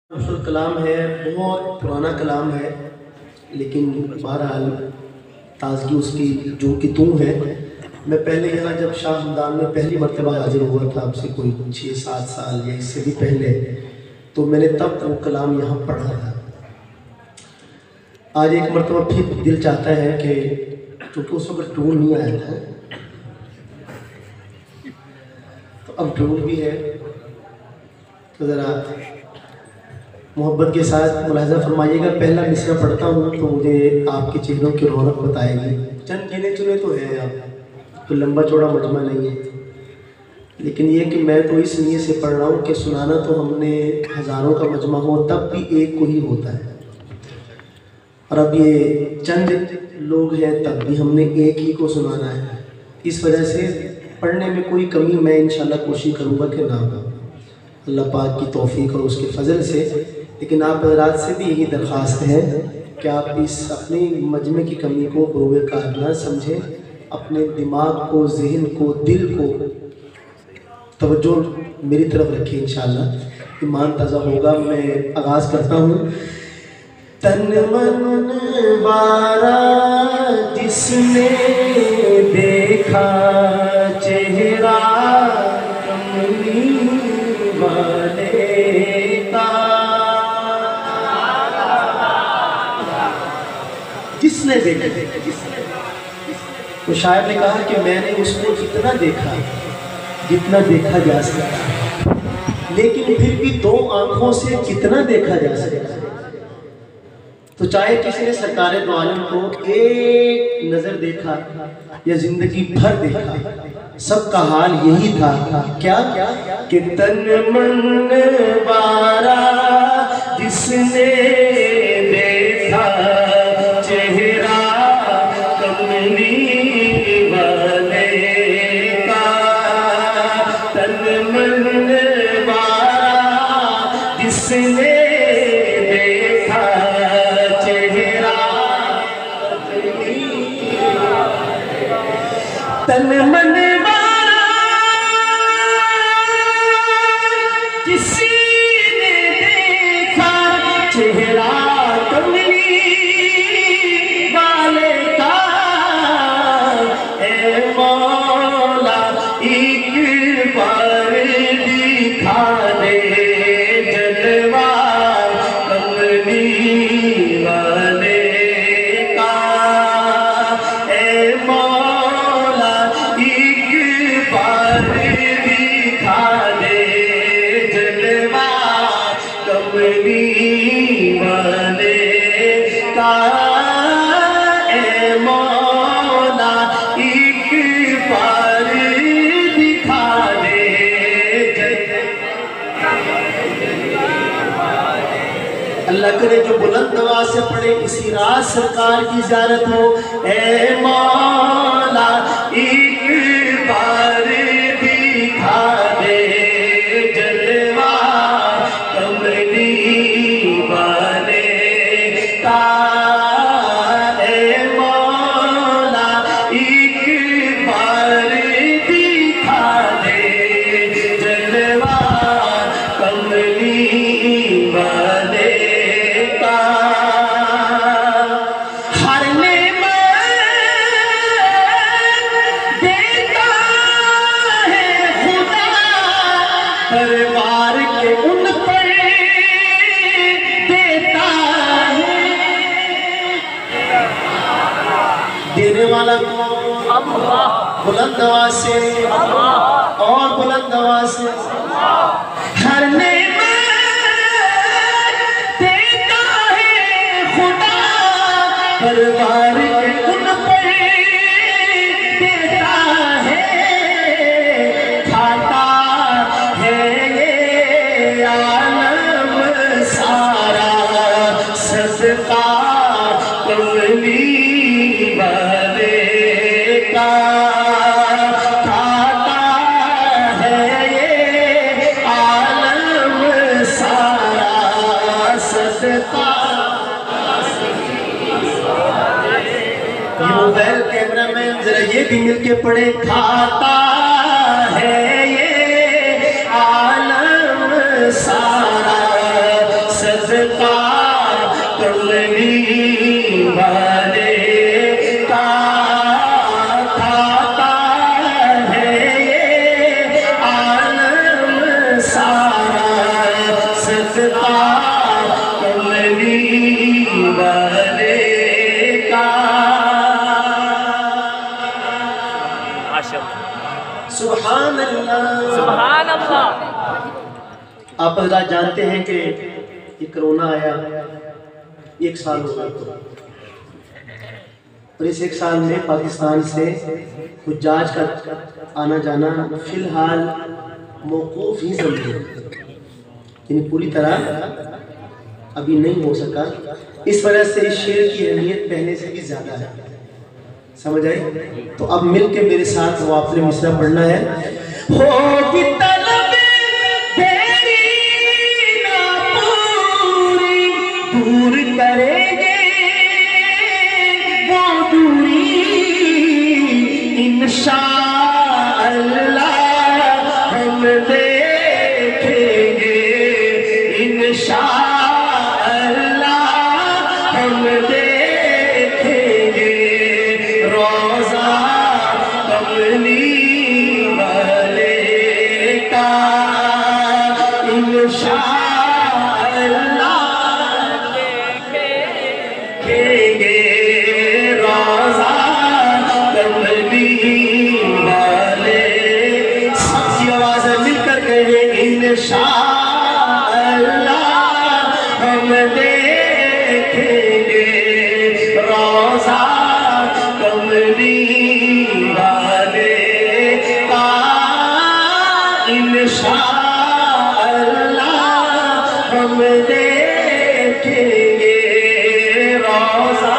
مشہور کلام ہے، بہت پرانا کلام ہے، لیکن بہرحال تازگی اس کی جو کہ توں ہے۔ میں پہلے یہاں جب شاہ ہمدان میں پہلی مرتبہ حاضر ہوا تھا، اب سے کوئی 6-7 سال یا اس سے بھی پہلے، تو میں نے تب وہ کلام یہاں پڑھا تھا۔ آج ایک مرتبہ پھر دل چاہتا ہے کہ چونکہ اس وقت ٹون نہیں آیا تھا، تو اب ٹون بھی ہے، تو ذرا محبت کے ساتھ ملاحظہ فرمائیے گا۔ پہلا مصرع پڑھتا ہوں تو مجھے آپ کے چہروں کی رونق بتائے گی۔ چند گنے چنے تو ہیں، اب تو لمبا چوڑا مجمع نہیں ہے، لیکن یہ کہ میں تو اس نیت سے پڑھ رہا ہوں کہ سنانا تو ہم نے ہزاروں کا مجمع ہو تب بھی ایک کو ہی ہوتا ہے، اور اب یہ چند لوگ ہیں تب بھی ہم نے ایک ہی کو سنانا ہے۔ اس وجہ سے پڑھنے میں کوئی کمی میں انشاءاللہ کوشش کروں گا کہ نہ ہو، اللہ پاک کی توفیق اور اس کے فضل سے۔ لیکن آپ حضرات سے بھی یہی درخواست ہے کہ آپ اس اپنی مجمع کی کمی کو بروئے کار نہ سمجھیں، اپنے دماغ کو، ذہن کو، دل کو توجہ میری طرف رکھیں، انشاءاللہ ایمان تازہ ہوگا۔ میں آغاز کرتا ہوں۔ تن من بارا جس نے دیکھا چہرہ کملی والے کا، جس نے دیکھا، تو شاعر نے کہا کہ میں نے اس کو اتنا دیکھا جتنا دیکھا جا سکتا، لیکن پھر بھی دو آنکھوں سے کتنا دیکھا جا سکتا۔ تو چاہے کسی نے سرکار دو عالم کو ایک نظر دیکھا یا زندگی بھر دیکھا، سب کا حال یہی تھا کیا کہ تن من بارا جس نے دیکھا چہرہ کملی والے کا، تن من بارا جس نے دیکھا چہرہ کملی والے کا، تن من اللہ کرے جو بلند آواز سے پڑھے اسی رات سرکار کی زیارت ہو۔ اے مولا ایک بار دکھا دے جلوہ کملی والے کا، اے مولا ایک بار دکھا دے جلوہ کملی والے کا۔ ہر نعمت دیتا ہے خدا، پروار کے ان پر دیتا ہے، دینے والا اللہ، بلند آواز سے اور بلند آواز سے۔ ہر نعمت دیتا ہے خدا، پروار کے ان پر دیتا ہے، کھاتا ہے یہ عالم سارا صدقہ کملی والے کا، کھاتا ہے یہ عالم سارا صدقہ۔ یہ موبائل کیمرہ میں ذرا یہ بھی مل کے پڑھے، کھاتا ہے یہ عالم سارا صدقہ کملی والے کا. سبحان اللہ سبحان اللہ. آپ حضرات جانتے ہیں کہ یہ کرونا آیا 1 سال ہو گیا، اور اس 1 سال میں پاکستان سے حجاج کا آنا جانا فی الحال موقوف ہی سمجھے، یعنی پوری طرح ابھی نہیں ہو سکا. اس وجہ سے اس شعر کی اہمیت پہلے سے بھی زیادہ ہے. سمجھ آئی؟ تو اب مل کے میرے ساتھ وہ آپ نے مصرع پڑھنا ہے. ہوگی طلب تیری نہ پوری، دور کریں گے وہ دوری انشاءاللہ ہم دیکھیں گے، انشاءاللہ ہم دیکھیں گے روزہ کملی والے کا. انشاءاللہ دیکھیں گے روزہ کملی والے. سب آواز مل کر کہیں انشاءاللہ ہم دیکھیں گے روزہ کملی والے کا. انشاءاللہ ہم دیکھیں گے روزہ